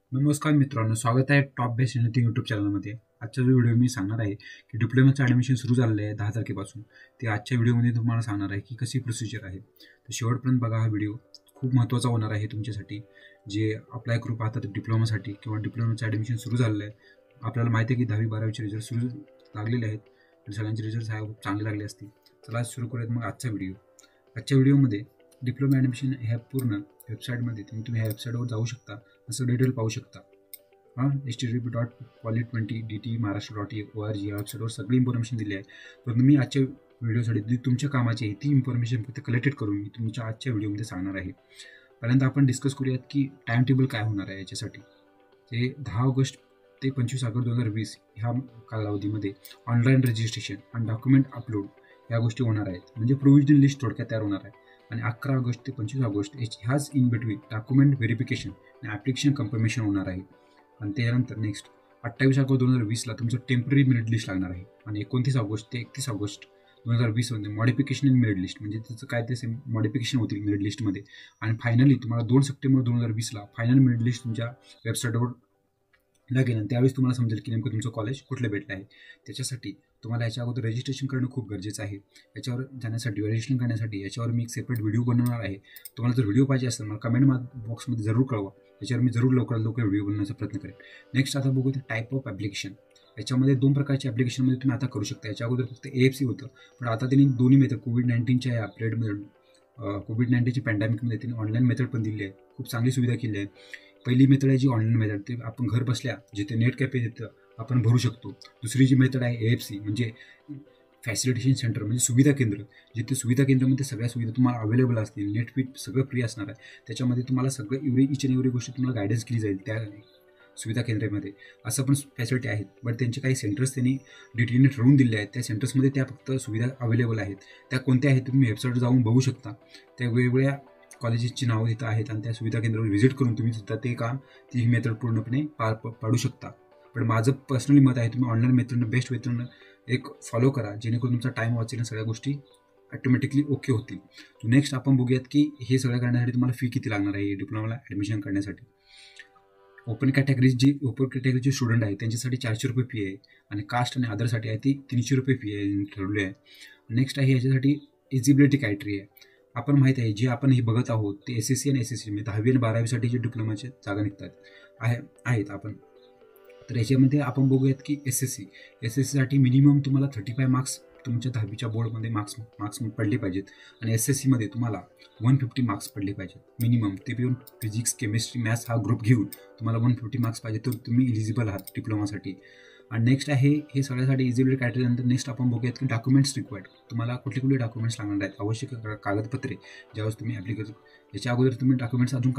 नमस्कार मित्रांनो, स्वागत आहे टॉप बेस्ट एनिथिंग यूट्यूब चॅनलमध्ये. आजच्या जो व्हिडिओ मी सांगणार आहे की डिप्लोमाचं ॲडमिशन सुरू झालेलं आहे 10 तारखेपासून. ते आजच्या व्हिडिओमध्ये तुम्हाला सांगणार आहे की कशी प्रोसिजर आहे. तर शेवटपर्यंत बघा. हा व्हिडिओ खूप महत्त्वाचा होणार आहे तुमच्यासाठी, जे अप्लाय करू पाहतात डिप्लोमासाठी किंवा डिप्लोमाचं ॲडमिशन सुरू झालेलं आहे. आपल्याला माहिती आहे की 10वी-12वीचे रिझल्ट सुरू लागलेले आहेत आणि सगळ्यांचे रिझल्ट खूप चांगले लागले असतील. चला सुरू करूयात मग आजचा व्हिडिओ. आजच्या व्हिडिओमध्ये डिप्लोमा ॲडमिशन ह्या पूर्ण वेबसाईटमध्ये तुम्ही ह्या वेबसाईटवर जाऊ शकता, असं डिटेल पाहू शकता. http.poly20dt.महाराष्ट्र.org या वेबसाईटवर सगळी इन्फॉर्मेशन दिली आहे. परंतु मी आजच्या व्हिडिओसाठी जी तुमच्या कामाची आहे ती इन्फॉर्मेशन फक्त कलेक्टेड करून मी तुमच्या आजच्या व्हिडिओमध्ये सांगणार आहे. पहिल्यांदा आपण डिस्कस करूयात की टाईम टेबल काय होणार आहे याच्यासाठी. ते 10 ऑगस्ट ते 25 ऑगस्ट 2020 ह्या कालावधीमध्ये ऑनलाईन रजिस्ट्रेशन आणि डॉक्युमेंट अपलोड या गोष्टी होणार आहेत. म्हणजे प्रोव्हिजनल लिस्ट थोडक्यात तयार होणार आहे. आणि 11 ऑगस्ट ते 25 ऑगस्ट ह्याच इन बिटवीन डॉक्युमेंट व्हेरिफिकेशन आणि ॲप्लिकेशन कन्फर्मेशन होणार आहे. आणि त्यानंतर नेक्स्ट 28 ऑगस्ट 2020ला तुमचं टेम्पररी मेरिट लिस्ट लागणार आहे. आणि 29 ऑगस्ट ते 31 ऑगस्ट 2020मध्ये मॉडिफिकेशन इन मेरिट लिस्ट, म्हणजे त्याचं काय ते मॉडिफिकेशन होतील मेरिट लिस्टमध्ये. आणि फायनली तुम्हाला 2 सप्टेंबर 2020ला फायनल मेरिट लिस्ट तुमच्या वेबसाईटवर लागेल. आणि त्यावेळेस तुम्हाला समजेल की नेमकं तुमचं कॉलेज कुठलं भेटलं आहे. त्याच्यासाठी तुम्हाला याच्या अगोदर रजिस्ट्रेशन करणं खूप गरजेचं आहे. याच्यावर जाण्यासाठी रजिस्ट्रेशन करण्यासाठी याच्यावर मी एक सेपरेट व्हिडिओ बनवणार आहे. तुम्हाला जर व्हिडिओ पाहिजे असेल मला कमेंट बॉक्समध्ये जरूर कळवा. याच्यावर मी जरूर लवकरात लवकर व्हिडिओ बनवण्याचा प्रयत्न करेन. नेक्स्ट आता बघू ते टाईप ऑफ ॲप्लिकेशन. याच्यामध्ये 2 प्रकारचे ॲप्लिकेशनमध्ये तुम्ही आता करू शकता. याच्या अगोदर फक्त AFC होतं, पण आता त्यांनी दोन्ही मेथड कोविड-19च्या या पिरियडमध्ये कोविड-19च्या पॅन्डेमिकमध्ये त्यांनी ऑनलाईन मेथड पण दिली आहे. खूप चांगली सुविधा केली आहे. पहिली मेथड आहे जी ऑनलाईन मेथड, ते आपण घर बसल्या जिथे नेट कॅफे तिथं आपण भरू शकतो. दुसरी जी मेथड आहे AFC म्हणजे फॅसिलिटेशन सेंटर, म्हणजे सुविधा केंद्र, जिथे सुविधा केंद्रामध्ये सगळ्या सुविधा तुम्हाला अवेलेबल असतील. नेट फीट सगळं फ्री असणार आहे. त्याच्यामध्ये तुम्हाला सगळं इच अँड एव्हरी गोष्ट तुम्हाला गायडन्स केली जाईल त्या सुविधा केंद्रामध्ये. असं पण फॅसिलिटी आहेत. बट त्यांचे काही सेंटर्स त्यांनी डिटेलने ठरवून दिले आहेत. त्या सेंटर्समध्ये त्या फक्त सुविधा अवेलेबल आहेत. त्या कोणत्या आहेत तुम्ही वेबसाईटवर जाऊन बघू शकता. त्या वेगवेगळ्या कॉलेजेसची नावं तिथं आहेत आणि त्या सुविधा केंद्रावर व्हिजिट करून तुम्ही सुद्धा ते काम ती मेथड पूर्णपणे पाडू शकता. पण माझं पर्सनली मत आहे तुम्ही ऑनलाईन मेथडनं बेस्ट मेथडनं एक फॉलो करा, जेणेकरून तुमचा टाईम वाचेल आणि सगळ्या गोष्टी ऑटोमॅटिकली ओके होतील. नेक्स्ट आपण बघूयात की हे सगळं करण्यासाठी तुम्हाला फी किती लागणार आहे डिप्लोमाला ॲडमिशन करण्यासाठी. ओपन कॅटेगरीचे स्टुडंट आहे त्यांच्यासाठी 400 रुपये फी आहे. आणि कास्ट आणि अदरसाठी आहे ती 300 रुपये फी आहे ठरवली आहे. नेक्स्ट आहे याच्यासाठी एलिजिबिलिटी क्रायटेरिया. आपण माहीत आहे जे आपण हे बघत आहोत ते SSC आणि SSC म्हणजे 10वी आणि 12वीसाठी जे डिप्लोमाचे जागा निघतात आहेत आपण. तर याच्यामध्ये आपण बघूयात की SSCसाठी मिनिमम तुम्हाला 35 मार्क्स तुमच्या 10वीच्या बोर्डमध्ये मार्क्स पडले पाहिजेत. आणि SSCमध्ये तुम्हाला 150 मार्क्स पडले पाहिजेत मिनिमम. ते पिऊन फिजिक्स, केमिस्ट्री, मॅथ्स हा ग्रुप घेऊन तुम्हाला 150 मार्क्स पाहिजे, तर तुम्ही इलिजिबल आहात डिप्लोमासाठी. आणि नेक्स्ट आहे हे सगळ्यासाठी इलिजिबिलिटी क्रायटेरिया. नंतर नेक्स्ट आपण बघूयात की डॉक्युमेंट्स रिक्वायर्ड. तुम्हाला कुठले डॉक्युमेंट्स लागणार आहेत, आवश्यक कागदपत्रे ज्यावेळेस तुम्ही ॲप्लिकेशन याच्या अगोदर तुम्ही डॉक्युमेंट्स अजून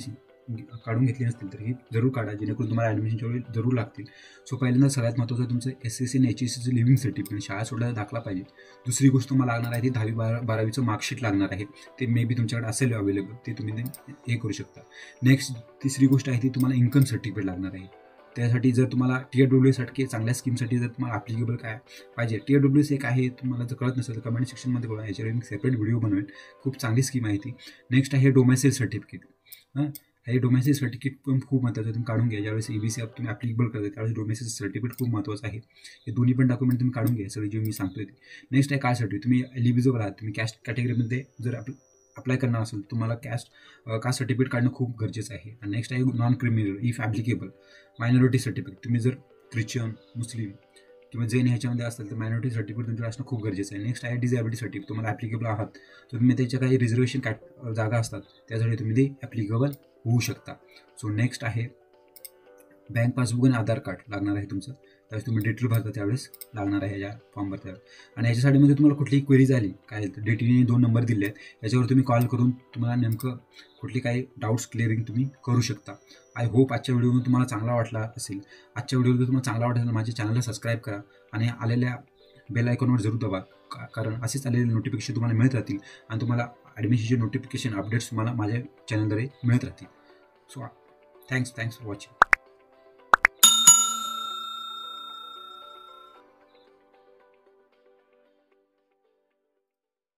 काढून घेतली नसतील तर ही जरूर काढा, जेणेकरून तुम्हाला ॲडमिशनच्या वेळी जरूर लागतील. सो पहिल्यांदा सगळ्यात महत्त्वाचं तुमचं SSC आणि HSCचं लिव्हिंग सर्टिफिकेट, शाळा सोडल्याचा दाखला पाहिजे. दुसरी गोष्ट तुम्हाला लागणार आहे ती 10वी-12वीचं मार्कशीट लागणार आहे. ते मे बी तुमच्याकडे असेल अवेलेबल, ते तुम्ही हे करू शकता. नेक्स्ट तिसरी गोष्ट आहे ती तुम्हाला इन्कम सर्टिफिकेट लागणार आहे. त्यासाठी जर तुम्हाला TRWS चांगल्या स्कीमसाठी जर तुम्हाला ॲप्लिकेबल काय पाहिजे, TRWS एक आहे, तुम्हाला जर कळत नसेल तर कमेंट सेक्शनमध्ये कळवा. याच्यावर मी सेपरेट व्हिडिओ बनवेन. खूप चांगली स्कीम आहे ती. नेक्स्ट आहे डोमेसाईल सर्टिफिकेट. हे डोमेसाईल सर्टिफिकेट पण खूप महत्त्वाचं आहे, तुम्ही काढून घ्या. ज्यावेळेस EBC तुम्ही ॲप्लिकेबल करता त्यावेळेस डोमेसाईल सर्टिफिकेट खूप महत्त्वाचं आहे. हे दोन्ही पण डॉक्युमेंट तुम्ही काढून घ्या, सगळे जे मी सांगतोय ते. नेक्स्ट आहे कास्ट सर्टिफिकेट. तुम्ही एलिजिबल आहात, तुम्ही कॅस्ट कॅटेगरीमध्ये जर अप्लाय करणार असेल तुम्हाला कास्ट सर्टिफिकेट काढणं खूप गरजेचं आहे. आणि नेक्स्ट आहे non criminal if applicable. Minority certificate. तुम्ही जर ख्रिश्चन, मुस्लिम किंवा जैन ह्याच्यामध्ये असेल तर मायनॉरिटी सर्टिफिकेट तुमच्याकडे असणं खूप गरजेचं आहे. नेक्स्ट आहे डिझॅबिलिटी सर्टिफिकेट. तुम्हाला ॲप्लिकेबल आहात तर तुम्ही त्याच्या काही रिझर्वेशन जागा असतात त्यासाठी तुम्ही ते ॲप्लिकेबल होऊ शकता. सो नेक्स्ट आहे बँक पासबुक आणि आधार कार्ड लागणार आहे तुमचं. त्यावेळेस तुम्ही डिटेल भरता त्यावेळेस लागणार आहे या फॉर्म भरता. आणि याच्यासाठी तुम्हाला कुठलीही क्वेरी झाली काय तर DTने 2 नंबर दिले आहेत, याच्यावर तुम्ही कॉल करून तुम्हाला नेमकं कुठली काही डाऊट्स क्लिअरिंग तुम्ही करू शकता. आय होप आजच्या व्हिडिओमध्ये तुम्हाला चांगला वाटला असेल. आजच्या व्हिडिओमध्ये तुम्हाला चांगला वाटला तर माझ्या चॅनलला सबस्क्राईब करा आणि आलेल्या बेल आयकॉनवर जरूर दबा, कारण असेच आलेले नोटिफिकेशन तुम्हाला मिळत राहतील आणि तुम्हाला ॲडमिशनचे नोटिफिकेशन अपडेट्स तुम्हाला माझ्या चॅनलद्वारे मिळत राहतील. So thanks for watching.